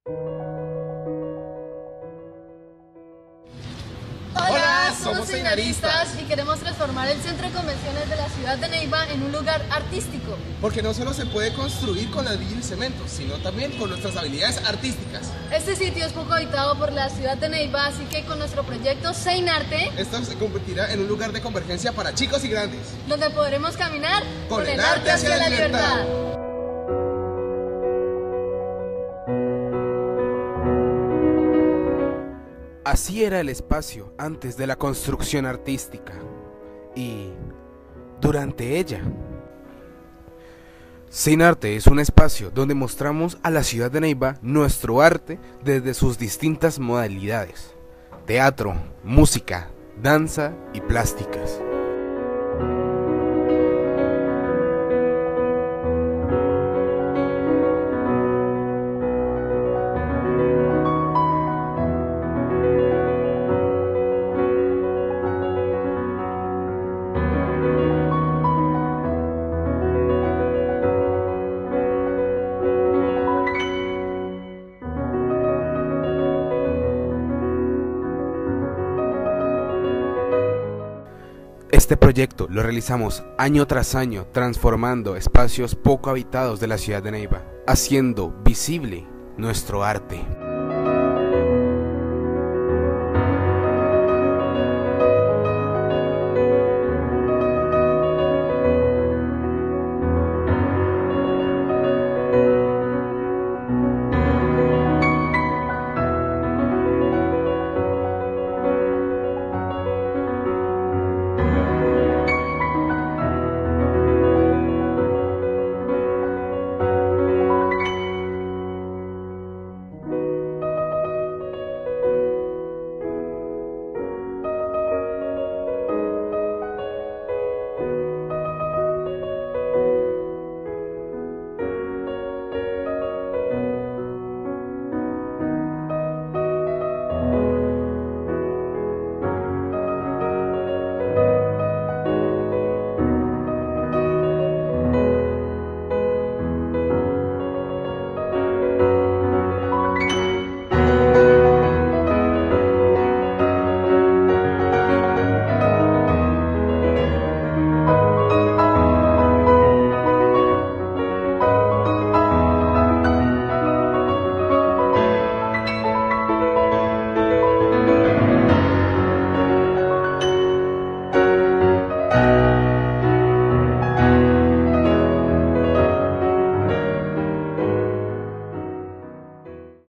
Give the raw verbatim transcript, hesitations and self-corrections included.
Hola, somos seminaristas y queremos transformar el centro de convenciones de la ciudad de Neiva en un lugar artístico. Porque no solo se puede construir con ladrillo y cemento, sino también con nuestras habilidades artísticas. Este sitio es poco habitado por la ciudad de Neiva, así que con nuestro proyecto Seinarte, esto se convertirá en un lugar de convergencia para chicos y grandes, donde podremos caminar con, con el, el arte hacia, hacia la libertad. libertad. Así era el espacio antes de la construcción artística y durante ella. Seinarte es un espacio donde mostramos a la ciudad de Neiva nuestro arte desde sus distintas modalidades: teatro, música, danza y plásticas. Este proyecto lo realizamos año tras año, transformando espacios poco habitados de la ciudad de Neiva, haciendo visible nuestro arte.